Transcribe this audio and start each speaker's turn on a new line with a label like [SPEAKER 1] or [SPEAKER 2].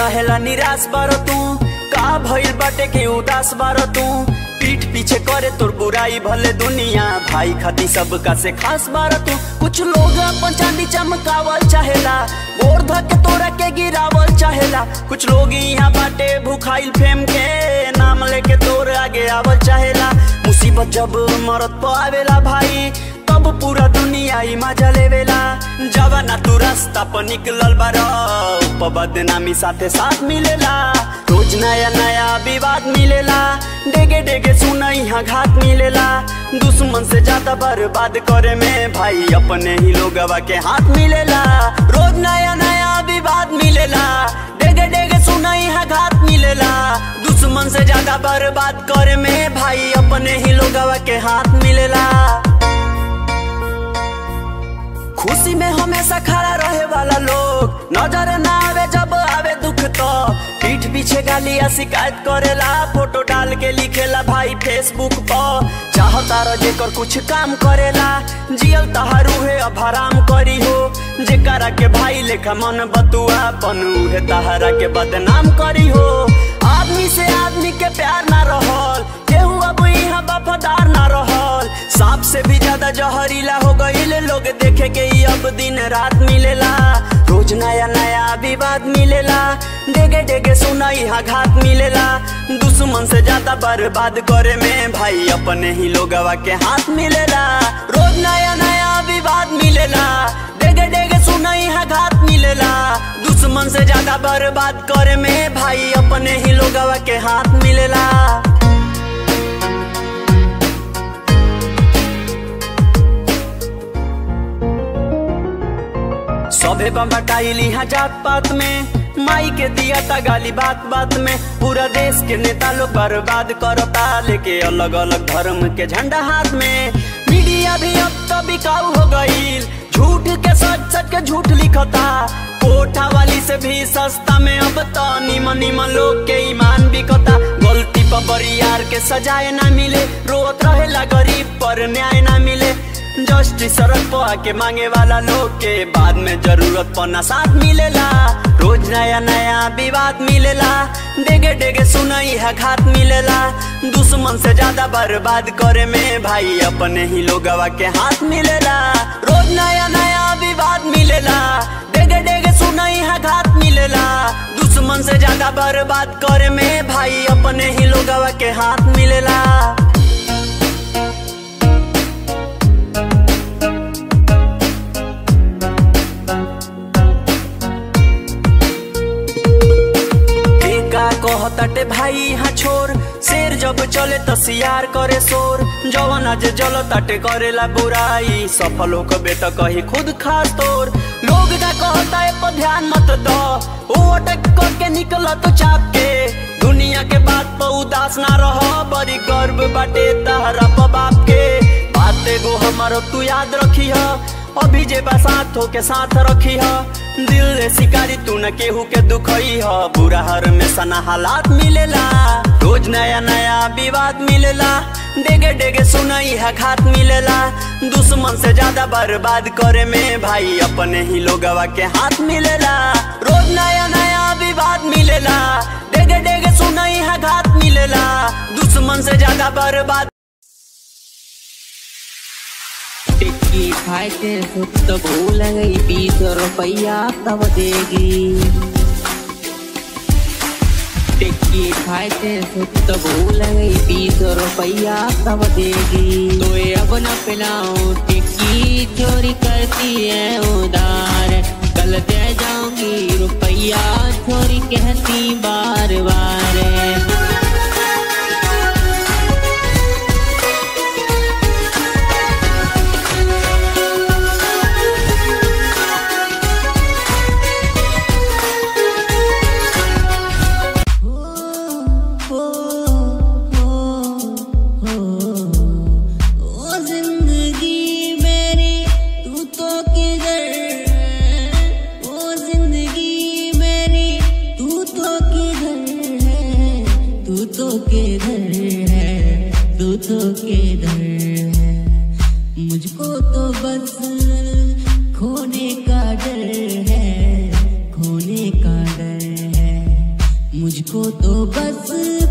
[SPEAKER 1] रहेला निराश बारो तू, का भइल बाटे के उदास बारो तू। पीठ पीछे करे तोर बुराई भले दुनिया, भाई खाती सबका से खास बारो तू। कुछ लोग अपन चांदी चमकावल चाहेला, गोर धके तोरा के गिरावल चाहेला। कुछ लोग यहाँ बाटे भूखाइल फेम के, नाम लेके तोर आगे आवल चाहेला। मुसीबत जब मरत पे आवेला भाई, तब पूरा दुनिया ही मजा लेवेला। जवाना तू रास्ता पर निकलल बारो, बदनामी साथे साथ मिलेला। रोज नया नया विवाद मिलेला, डेगे डेगे सुना यहाँ घात मिलेला। दुश्मन से ज्यादा बर्बाद करे में भाई अपने ही लोगवा के हाथ मिलेला। रोज नया नया विवाद मिलेला, डेगे डेगे सुना यहाँ घात मिलेला। दुश्मन से ज्यादा बर्बाद करे में भाई अपने ही लोगवा के हाथ मिलेला। खुशी में हमेशा खड़ा रहे वाला लोग, नजर ना आवे जब आवे दुख तो। पीठ पीछे गालियां शिकायत करेला, फोटो डाल के लिखेला भाई फेसबुक पर। चाहता रह जेकर कुछ काम करेला, जियल तहारू है अब हराम करी हो। जेकरा के भाई लेखा मन बतुआ पन, उहे तहरा के बदनाम करी हो। आदमी से आदमी के प्यार ना रहल, केहू अब यहाँ वफादार ना रहल। सांप से भी ज्यादा जहरीला हो गईल लोग, देखे के ही अब दिन रात मिलेला। रोज नया नया विवाद मिलेला, डेगे डेगे सुना यहाँ घात मिलेला। दुश्मन से ज्यादा बर्बाद करे में भाई अपने ही लोगवा के हाथ मिलेला। रोज नया नया विवाद मिलेला, डेगे डेगे सुना यहाँ घात मिलेला। दुश्मन से ज्यादा बर्बाद करे में भाई अपने ही लोगवा के हाथ मिलेला। सभे बम्बटाइल यहाँ जात पात में, माई के दिया था गाली बात बात में। पूरा देश के नेता लोग बर्बाद करता, लेके अलग अलग धर्म के झंडा हाथ में। मीडिया भी अब तो बिकाऊ हो गईल, झूठ के सच सच के झूठ लिखता। कोठा वाली से भी सस्ता में अब तो निमन निमन लोग के ईमान बिकता। गलती पर बड़ी यार के सजाए ना मिले, रोत रहेला गरीब पर न्याय ना मिले। जस्टिस सड़क पर आके मांगे वाला लोग के बाद में जरूरत पना साथ मिलेला। रोज नया नया विवाद मिलेला, डेगे डेगे सुनाई है घात मिलेला। दुश्मन से ज्यादा बर्बाद करे में भाई अपने ही लोगवा के हाथ मिलेला। रोज नया नया विवाद मिलेला, डेगे डेगे सुनाई है घात मिलेला। दुश्मन से ज्यादा बर्बाद करे में भाई अपने ही लोगवा के हाथ मिलेला। कहताटे भाई यहाँ छोर, शेर जब चले तो सियार करे शोर। जवन आज जल ताटे करेला बुराई, सफल हो कबे तो कही खुद खास तोर। लोग का कहता है पर ध्यान मत दो, वो अटक करके निकला तो चाप के। दुनिया के बात पर उदास ना रहो, बड़ी गर्व बाटे तहरा बाप के। बात एगो हमारो तू याद रखी है, अभी जे बसात हो के साथ रखी है। दिल रे शिकारी तू न केहू के दुखई है, बुरा हर में सना हालात मिलेला। रोज नया नया विवाद मिलेला, डेगे डेगे सुनाई है घात मिलेला। दुश्मन से ज्यादा बर्बाद करे में भाई अपने ही लोगवा के हाथ मिलेला। रोज नया नया विवाद मिलेला, डेगे डेगे सुनाई है घात मिलेला। दुश्मन से ज्यादा बर्बाद
[SPEAKER 2] टिक्की खाते सुत भूल गई, 20 रुपया तब देगी। टिक्की खाते सुत भूल गई, 20 रुपया तब देगी। तो अब न पिलाऊं टिक्की, चोरी करती है उधार। कल दे जाऊंगी रुपया, चोरी कहती बार बार। मुझको तो बस खोने का डर है, खोने का डर है।
[SPEAKER 3] मुझको तो बस